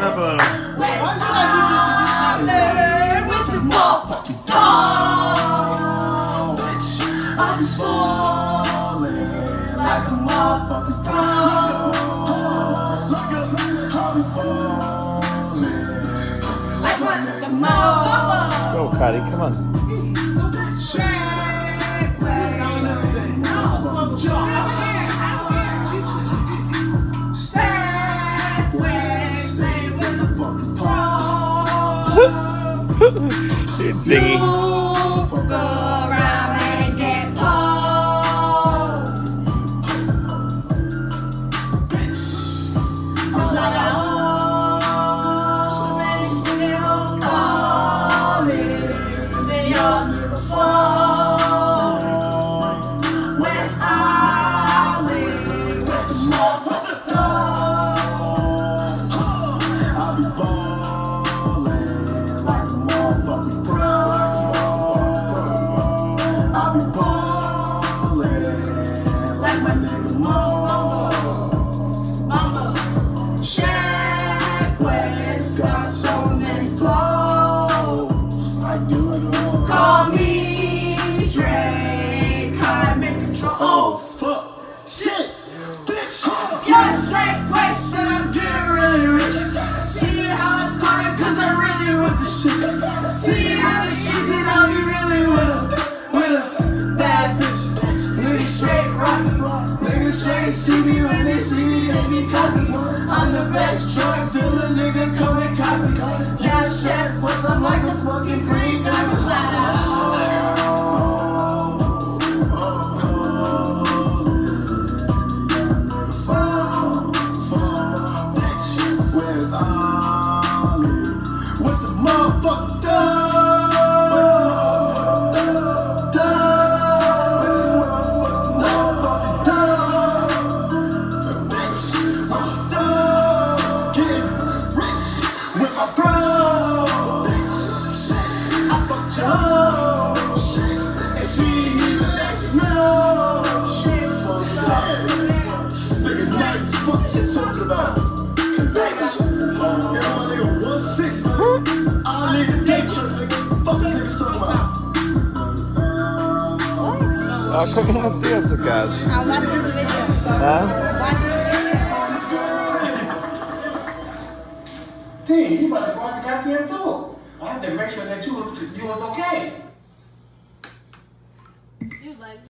Turn up a little. With the motherfucking dog, bitch. I'm falling like a motherfucking dog. Like my motherfucker. Go, Cuddy, come on. You dingy. Fuck around and get pulled. Cause I got so many people calling. They all never fall. West Island, with the motherfucker dog. I'll be ballin' like a motherfucking pro. I'll be ballin' like my nigga Mo. Mama, Shaq West got so many flows. I do it all. Call me Drake, I make control. Oh fuck, shit, bitch. Yeah, Shaq West and I'm getting really rich. See how I put it, cause I really want the shit. See how the streets and I'll be really with a bad bitch. Niggas straight rockin', niggas straight see me when they see me, they be copy. I'm the best drug dealer, nigga, come and copy. Yeah, Shaq West, I'm like the fucking green guy. Come on, dance, guys. I'll watch the video. Huh? Watch the video. Team, you better go out the goddamn door. I had to make sure that you was okay. You like